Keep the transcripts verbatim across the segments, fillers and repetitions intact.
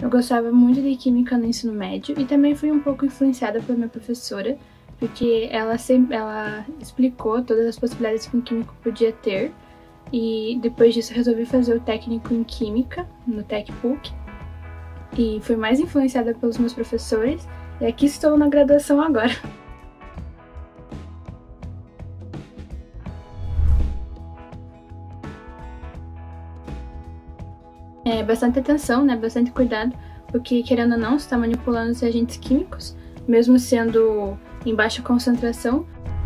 Eu gostava muito de química no ensino médio e também fui um pouco influenciada pela minha professora, porque ela sempre ela explicou todas as possibilidades que um químico podia ter, e depois disso resolvi fazer o técnico em química no TecPuc, e fui mais influenciada pelos meus professores, e aqui estou na graduação agora. É, bastante atenção, né? Bastante cuidado, porque querendo ou não, você está manipulando os agentes químicos, mesmo sendo em baixa concentração.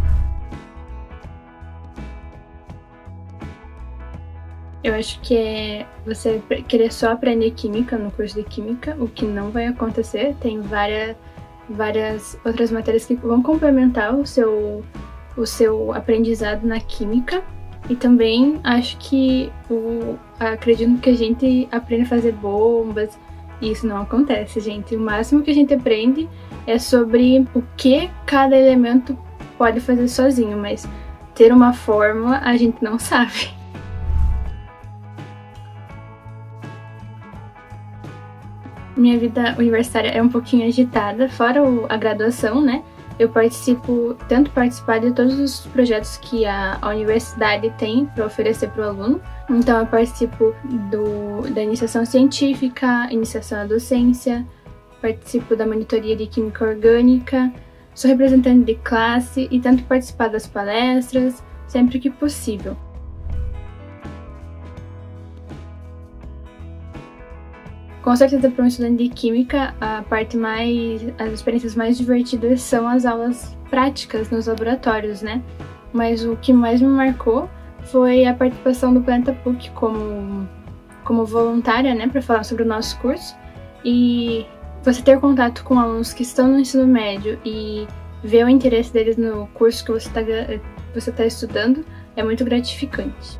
Eu acho que é você querer só aprender química no curso de química, o que não vai acontecer. Tem várias, várias outras matérias que vão complementar o seu, o seu aprendizado na química. E também acho que o, acredito que a gente aprende a fazer bombas, e isso não acontece, gente. O máximo que a gente aprende é sobre o que cada elemento pode fazer sozinho, mas ter uma fórmula a gente não sabe. Minha vida universitária é um pouquinho agitada, fora a graduação, né? Eu participo, tento participar de todos os projetos que a, a universidade tem para oferecer para o aluno. Então eu participo do, da iniciação científica, iniciação à docência, participo da monitoria de química orgânica, sou representante de classe e tento participar das palestras sempre que possível. Com certeza, para um estudante de química, a parte mais, as experiências mais divertidas são as aulas práticas nos laboratórios, né? Mas o que mais me marcou foi a participação do Planeta Puc como, como voluntária, né, para falar sobre o nosso curso. E você ter contato com alunos que estão no ensino médio e ver o interesse deles no curso que você está você tá estudando é muito gratificante.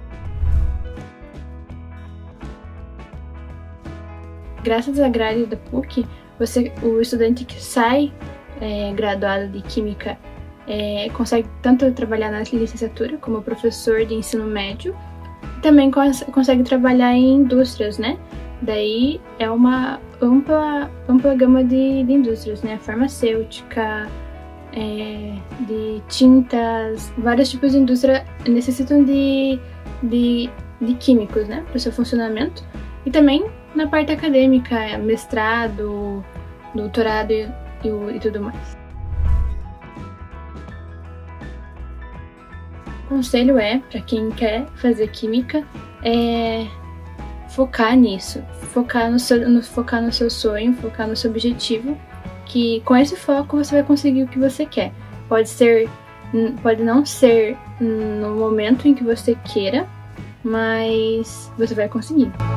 Graças à grade da Puc, você, o estudante que sai é, graduado de Química é, consegue tanto trabalhar na licenciatura como professor de ensino médio, e também cons consegue trabalhar em indústrias, né? Daí é uma ampla, ampla gama de, de indústrias, né? Farmacêutica, é, de tintas, vários tipos de indústria necessitam de, de, de químicos, né? Para o seu funcionamento. E também na parte acadêmica, mestrado, doutorado e, e, e tudo mais. O conselho é, para quem quer fazer química, é focar nisso, focar no, seu, no, focar no seu sonho, focar no seu objetivo, que com esse foco você vai conseguir o que você quer. Pode ser, pode não ser no momento em que você queira, mas você vai conseguir.